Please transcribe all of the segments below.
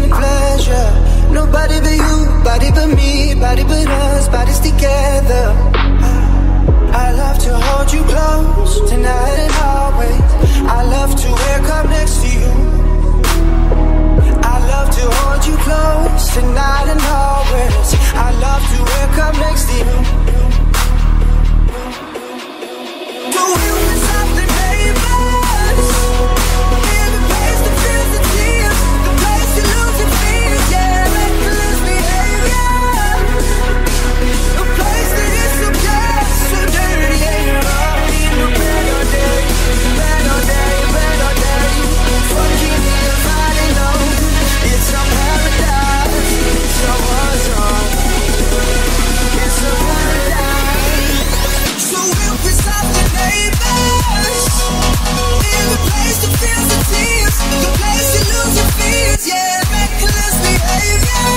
and pleasure. Nobody but you, body but me, body but us, bodies together. I love to hold you close, tonight and always. I love to wake up next to you. I love to hold you close, tonight and always. I love to wake up next to you. So we'll be something, neighbors. In the place that feels the tears, the place you lose your fears, yeah, reckless behavior. A place that is so bad, so dirty, yeah, rough. In a better day, better day, better day. Fucking everybody knows it's a paradise, it's a war zone, it's a paradise. So we'll piss off the neighbors. In the place that feels the tears, the place you lose your fears, yeah, reckless behavior.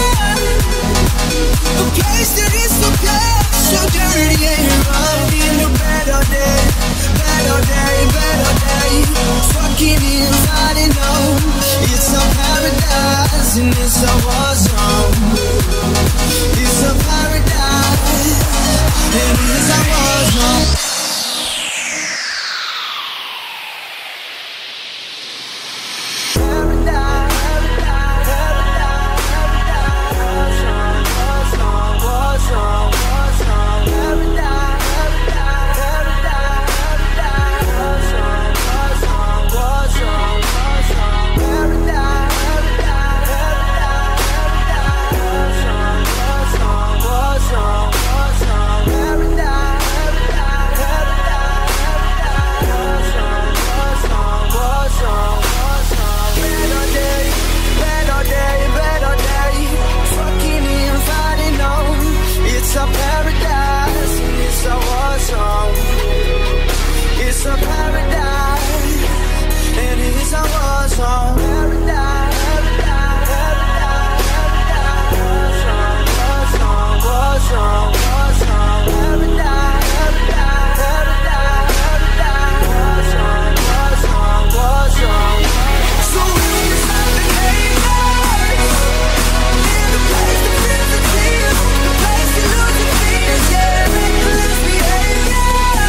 A place that is so bad, so dirty and rough. In a better day, better day, better day. Fucking everybody knows it's a paradise and it's a war zone. It's a paradise and it's a war zone. It's a paradise, and it's a war zone. Paradise, paradise, paradise, war zone, war zone, paradise, paradise, paradise, war zone, war zone. So we'll be something neighbors. In the place that feels the tears, the place you lose your fears, yeah, reckless behavior.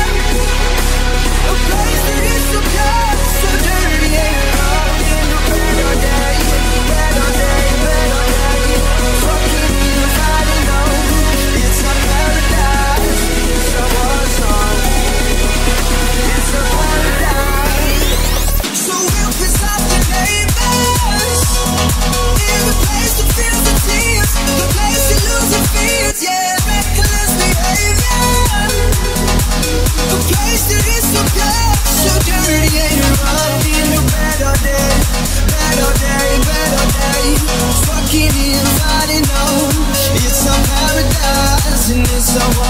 A place that is so bad, so dirty and rough. In a better day, better day, better day. Fucking everybody knows it's a paradise, it's a war zone, it's a paradise. So we'll piss off the neighbors. In the place that feels the tears, the place you lose your fears, yeah, reckless behavior. A place that is so bad, so dirty and rough. In a better day, better day, better day. Fucking everybody knows it's a paradise and it's a war